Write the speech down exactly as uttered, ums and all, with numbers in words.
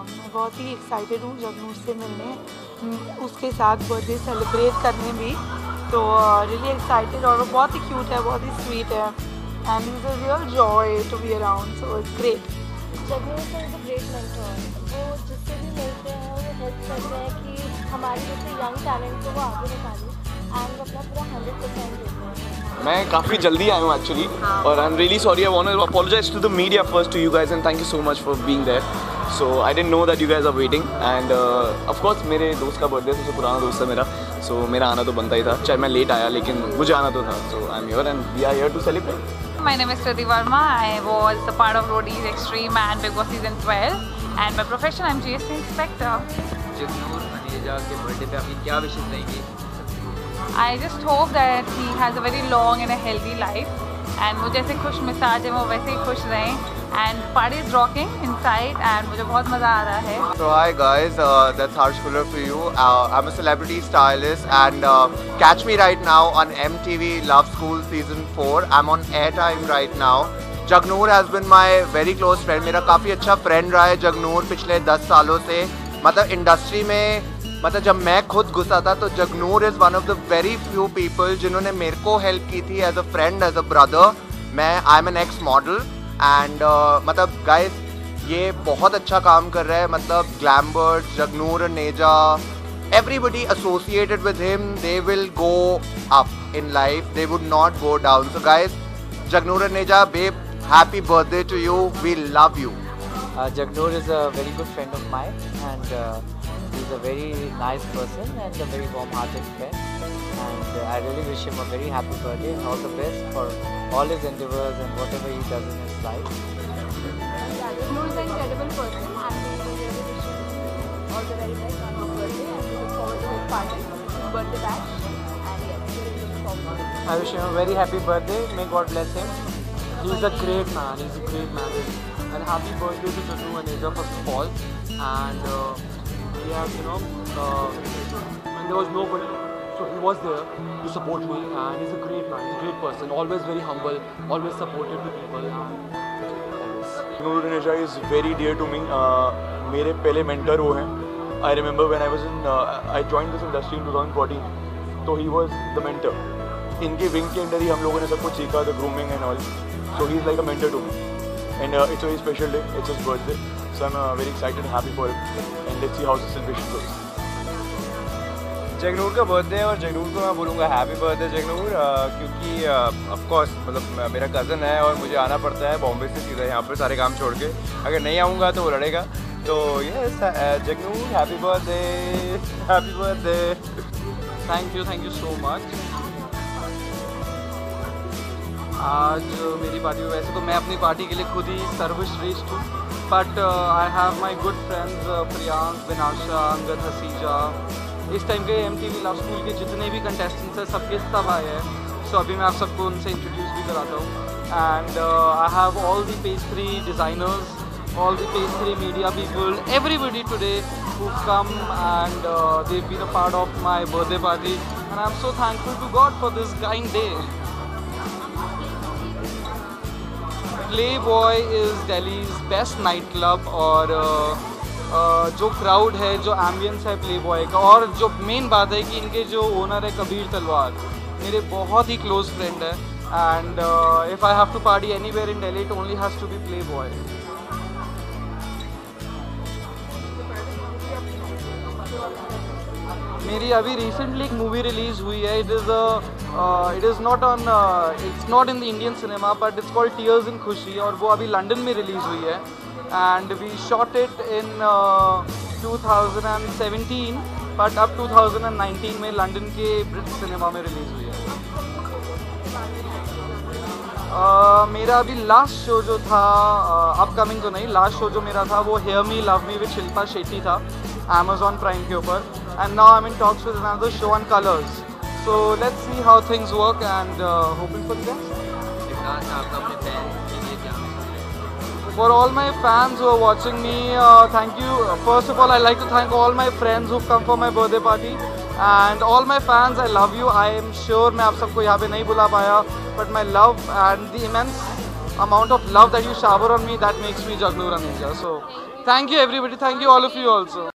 मैं बहुत ही एक्साइटेड हूँ जगनूर से मिलने, उसके साथ बर्थडे सेलिब्रेट करने भी। तो रियली एक्साइटेड, और वो बहुत ही क्यूट है, बहुत ही स्वीट है, and is a real joy to be around, so it's great. Jagnoor is a great mentor, वो जिससे भी मिलते हैं वो हेल्प करते हैं कि हमारे जैसे यंग टैलेंट को वो आगे निकालें, एंड वो अपना पूरा हंड्रेड परसेंट देते हैं। मैं काफ़ी जल्दी आया हूँ एक्चुअली, और I am really sorry, I want to apologise to the media first, to you guys, and thank you so much for being there. So I didn't know that you guys are waiting, and of course मेरे दोस्त का birthday सबसे पुराना दोस्त है मेरा, सो so, मेरा आना तो बनता ही था, चाहे मैं लेट आया लेकिन मुझे आना तो था। So I am here and we are here to celebrate. My name is Kriti Verma. I was a part of Roadies Extreme and Big Boss season twelve, and by profession I'm G S T inspector. Jagnoor Aneja के birthday पे आपकी क्या विशेष रहेंगी? I just hope that he has a very long and a healthy life, and वो जैसे खुश मिजाज है वो वैसे ही खुश रहें, and party is rocking inside, and मुझे बहुत मज़ा आ रहा है। So hi guys, uh, that's Harsh Fuller for you. Uh, I'm a celebrity stylist, and uh, catch me right now on M T V Love School season four. I'm on airtime right now. Jagnoor has been my very close friend. मेरा काफ़ी अच्छा friend रहा है जगनूर पिछले दस सालों से। मतलब इंडस्ट्री में, मतलब जब मैं खुद घुसा था तो Jagnoor is one of the very few people जिन्होंने मेरे को हेल्प की थी as a friend, as a brother. मैं I am an ex model, and मतलब गाइस ये बहुत अच्छा काम कर रहा है। मतलब ग्लैमबर्ट, Jagnoor Aneja, everybody associated with him, they will go up in life, they would not go down. So guys, Jagnoor Aneja, babe, happy birthday to you, we love you. uh, Jagnoor is a very good friend of mine, and uh, he's a very nice person and a very warm-hearted friend, and uh, I really wish him a very happy birthday and all the best for all his endeavors and whatever he does in his life. Jagnoor is an incredible person, and we really wish him all the very best on his birthday, and we look forward to his party, his birthday bash, and yes, we really look forward. I wish him a very happy birthday. May God bless him. He's a great man. He's a great man. And happy birthday to Jagnoor Aneja first of all. And uh, he has, you know, uh, when there was nobody, so he was there to support me. And he's a great man. He's a great person. Always very humble. Always supportive to people. And always. Jagnoor Aneja is very dear to me. Uh, मेरे पहले mentor वो हैं. I remember when I was in, uh, I joined this industry in twenty fourteen. तो he was the mentor. इनके wing के अंदर ही हम लोगों ने सब कुछ सीखा, the grooming and all. So he's like a mentor to me. And uh, it's a very special day. It's his birthday. So I'm uh, very excited and happy for him. And let's see how the celebration goes. Jagnoor का birthday है और जगनूर को मैं बोलूँगा happy birthday Jagnoor, क्योंकि of course मतलब मेरा cousin है और मुझे आना पड़ता है बॉम्बे से सीधा यहाँ पर सारे काम छोड़ के। अगर नहीं आऊँगा तो वो लड़ेगा। तो yes Jagnoor happy birthday, happy birthday. Thank you, thank you so much. आज मेरी पार्टी में, वैसे तो मैं अपनी पार्टी के लिए खुद ही सर्वश्रेष्ठ हूँ, but I have my good friends Priyank, Vinasha, Angad, Haseja. इस टाइम के M T V love school के जितने भी कंटेस्टेंट्स हैं सबके सब आए हैं। सो so, अभी मैं आप सबको उनसे इंट्रोड्यूस भी कराता हूँ। And I have all the pastry designers, all the pastry media people, everybody today who come, and uh, they've been a part of my birthday party, and I'm so thankful to God for this kind day. Playboy is Delhi's best nightclub, और uh, uh, जो crowd है, जो ambience है Playboy का, और जो main बात है कि इनके जो owner है कबीर तलवार मेरे बहुत ही close friend है, and uh, if I have to party anywhere in Delhi, it only has to be Playboy. मेरी अभी रिसेंटली एक मूवी रिलीज़ हुई है। It is a it is not on it's not in the Indian cinema, but it's called tears in खुशी, और वो अभी London में रिलीज़ हुई है। And we shot it in two thousand seventeen, but अब टू थाउजेंड नाइनटीन में London के ब्रिटिश सिनेमा में रिलीज़ हुई है। uh, मेरा अभी लास्ट शो जो था, अपकमिंग uh, तो नहीं, लास्ट शो जो मेरा था वो hear me love me with Shilpa Shetty था, Amazon Prime के ऊपर, and now I'm in talks with another show on Colors. So let's see how things work, and uh, hoping for the best. For all my fans who are watching me, uh, thank you. First of all, I'd like to thank all my friends who've come for my birthday party, and all my fans, I love you. I am sure मैं आप सबको यहाँ पे नहीं बुला पाया, but my love and the immense amount of love that you shower on me, that makes me Jagnur a ninja. So thank you everybody, thank you all of you also.